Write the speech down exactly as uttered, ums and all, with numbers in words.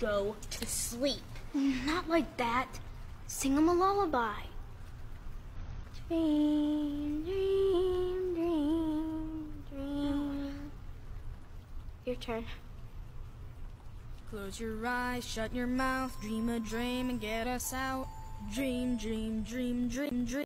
go to sleep. Not like that. Sing him a lullaby. Dream, dream, dream, dream. Your turn. Close your eyes, shut your mouth, dream a dream and get us out. Dream, dream, dream, dream, dream.